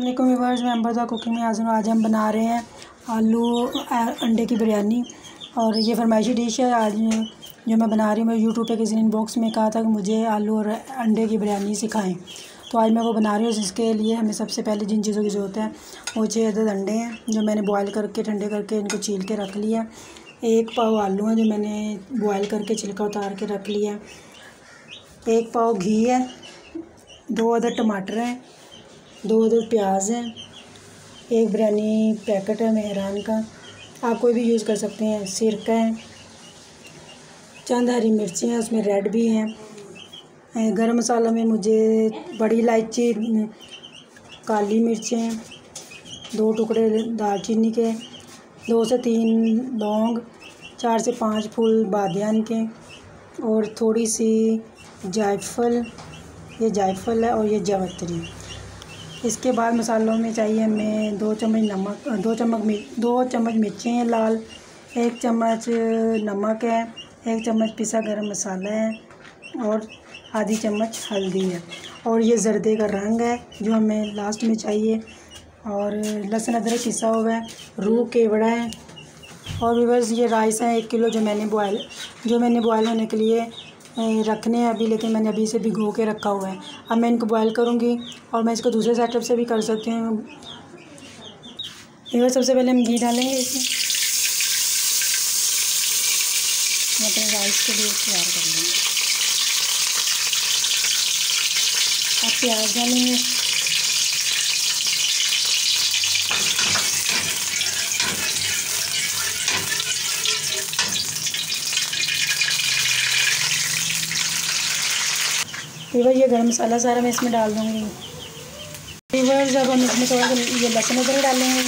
अस्सलामुअलैकुम व्यूअर्स, मैं अंबर कुकिंग में आज हम बना रहे हैं आलू अंडे की बिरयानी। और ये फरमाइशी डिश है आज जो मैं बना रही हूँ। मैं यूट्यूब पे किसी ने इनबॉक्स में कहा था कि मुझे आलू और अंडे की बिरयानी सिखाएं, तो आज मैं वो बना रही हूँ। जिसके लिए हमें सबसे पहले जिन चीज़ों की ज़रूरत है वो 6 अदद अंडे हैं जो मैंने बॉयल करके ठंडे करके इनको छील के रख लिया। 1 पाव आलू है जो मैंने बॉयल करके छिलका उतार के रख लिया। 1 पाव घी है, 2 अदद टमाटर हैं, 2 अदद प्याज हैं, 1 बिरयानी पैकेट है मेहरान का, आप कोई भी यूज़ कर सकते हैं। सिरका है, चंद हरी मिर्ची हैं, उसमें रेड भी हैं। गरम मसाला में मुझे बड़ी इलायची, काली मिर्चें, 2 टुकड़े दालचीनी के, 2 से 3 लौंग, 4 से 5 फूल बादियान के और थोड़ी सी जायफल, ये जायफल है और ये जावित्री। इसके बाद मसालों में चाहिए हमें 2 चम्मच नमक, 2 चम्मच मिर्ची हैं लाल, 1 चम्मच नमक है, 1 चम्मच पिसा गरम मसाला है और आधी चम्मच हल्दी है। और ये जर्दे का रंग है जो हमें लास्ट में चाहिए। और लहसुन अदरक पिसा हुआ है, रूह केवड़ा है। और व्यूअर्स ये राइस है 1 किलो जो मैंने बॉयल होने के लिए रखने हैं अभी, लेकिन मैंने अभी से भिगो के रखा हुआ है। अब मैं इनको बॉयल करूँगी और मैं इसको दूसरे सेटअप से भी कर सकती हूँ। व्यूअर्स सबसे पहले हम घी डालेंगे इसमें, अपने राइस के लिए तैयार कर लेंगे। अब प्याज डालेंगे, व्यूअर्स ये गरम मसाला सारा मैं इसमें डाल दूँगी। व्यूअर्स अब हम इसमें थोड़ा सा ये लहसुन अदरक डालेंगे।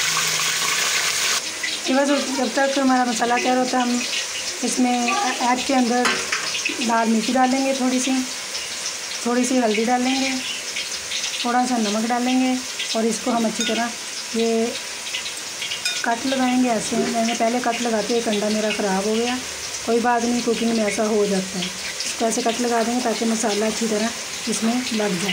व्यूअर्स जब तक हमारा मसाला तैयार होता है हम इसमें ऐग के अंदर लाल मिर्ची डालेंगे, थोड़ी सी हल्दी डालेंगे, थोड़ा सा नमक डालेंगे और इसको हम अच्छी तरह ये कट लगाएंगे। ऐसे मैंने पहले कट लगाते एक अंडा मेरा ख़राब हो गया, कोई बात नहीं, कुकिंग में ऐसा हो जाता है। तो ऐसे कट लगा देंगे ताकि मसाला अच्छी तरह इसमें लग जाए।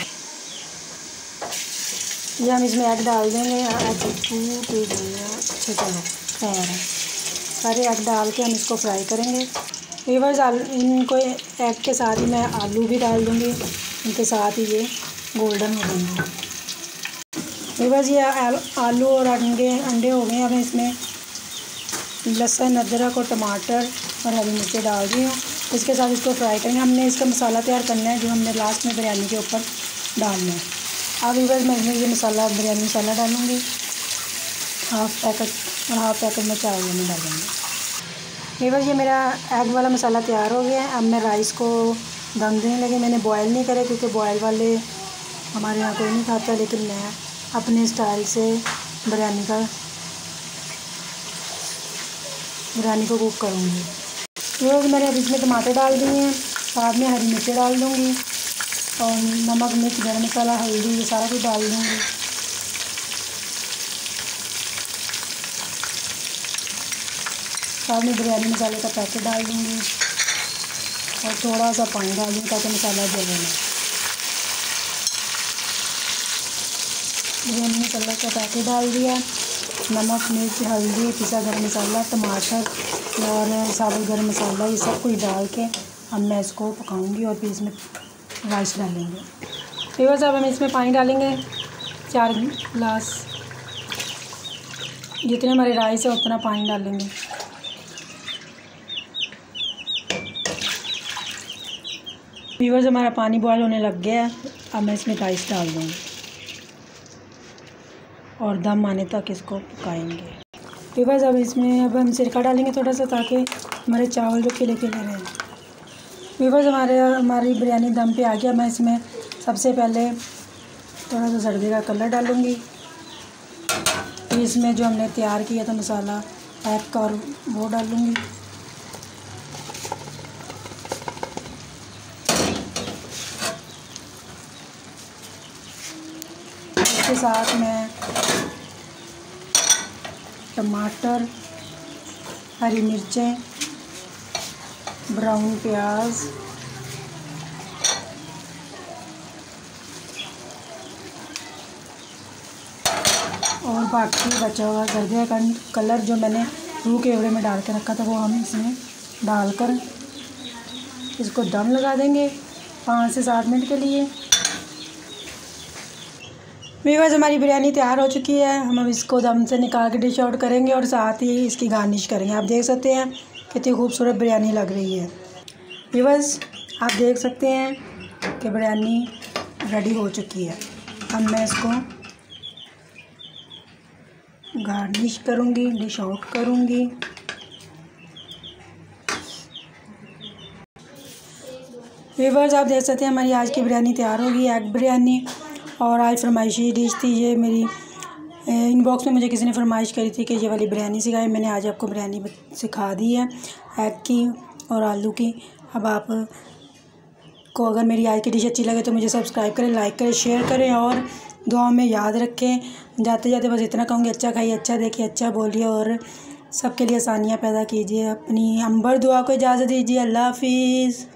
ये हम इसमें ऐग डाल देंगे, अच्छी तरह तैयार है। सारे एग डाल के हम इसको फ्राई करेंगे। व्यूअर्स इनको एग के साथ ही मैं आलू भी डाल दूँगी, इनके साथ ही ये गोल्डन हो जाएंगे। व्यूअर्स ये आलू और अंडे हो गए। अब इसमें लहसुन अदरक और टमाटर और हरी मिर्चें डाल दी हूँ, इसके साथ इसको फ्राई करेंगे। हमने इसका मसाला तैयार करना है जो हमने लास्ट में बिरयानी के ऊपर डालना है। अब व्यूअर्स मैं इसमें ये बिरयानी मसाला डालूँगी, हाफ़ पैकेट में चावल में डालेंगे। व्यूअर्स ये मेरा एग वाला मसाला तैयार हो गया है। अब मैं राइस को दम देने लगी। मैंने बॉयल नहीं करे क्योंकि बॉयल वाले हमारे यहाँ कोई नहीं खाता, लेकिन मैं अपने स्टाइल से बिरयानी को कुक करूँगी। व्यूअर्स मैंने अब इसमें टमाटर डाल दिए हैं, साथ में हरी मिर्चें डाल दूँगी और नमक, मिर्च, गरम मसाला, हल्दी, ये सारा कुछ डाल दूँगी। साथ में बिरयानी मसाले का पैकेट डाल दूँगी और थोड़ा सा पानी डाल दूँगी ताकि मसाला जले ना। बिरयानी मसाला का पैकेट डाल दिया, नमक, मिर्च, हल्दी, पिसा गरम मसाला, टमाटर और साबुत गरम मसाला, ये सब कुछ डाल के अब मैं इसको पकाऊंगी और फिर इसमें राइस डालेंगे। व्यूअर्स अब हम इसमें पानी डालेंगे 4 गिलास, जितने हमारे राइस है उतना पानी डालेंगे। व्यूअर्स हमारा पानी बॉयल होने लग गया है। अब मैं इसमें राइस डाल दूँगी और दम आने तक इसको पकाएंगे। व्यूअर्स अब हम सिरका डालेंगे थोड़ा सा ताकि हमारे चावल जो खिले खिले रहें। व्यूअर्स हमारी बिरयानी दम पे आ गया। मैं इसमें सबसे पहले थोड़ा सा जर्दे का कलर डालूँगी, फिर इसमें जो हमने तैयार किया था मसाला एग का वो डालूँगी, इसके साथ मैं टमाटर, हरी मिर्चें, ब्राउन प्याज, और बाकी बचा हुआ गर्दे का कलर जो मैंने रूह के एवरे में डाल के रखा था वो हम इसमें डालकर इसको दम लगा देंगे 5 से 7 मिनट के लिए। व्यूअर्स, हमारी बिरयानी तैयार हो चुकी है। हम अब इसको दम से निकाल के डिश आउट करेंगे और साथ ही इसकी गार्निश करेंगे। आप देख सकते हैं कितनी खूबसूरत बिरयानी लग रही है। व्यूअर्स, आप देख सकते हैं कि बिरयानी रेडी हो चुकी है। अब मैं इसको गार्निश करूँगी, डिश आउट करूँगी। व्यूअर्स, आप देख सकते हैं हमारी आज की बिरयानी तैयार होगी, एग बिरयानी। और आज फरमाइशी डिश थी ये मेरी। इनबॉक्स में मुझे किसी ने फरमाइश करी थी कि ये वाली बिरयानी सिखाएं। मैंने आज आपको बिरयानी सिखा दी है, एग की और आलू की। अब आप को अगर मेरी आज की डिश अच्छी लगे तो मुझे सब्सक्राइब करें, लाइक करें, शेयर करें और दुआओं में याद रखें। जाते जाते बस इतना कहूँगी, अच्छा खाइए, अच्छा देखिए, अच्छा बोलिए और सबके लिए आसानियाँ पैदा कीजिए। अपनी अंबर दुआ को इजाज़त दीजिए। अल्लाह हाफिज़।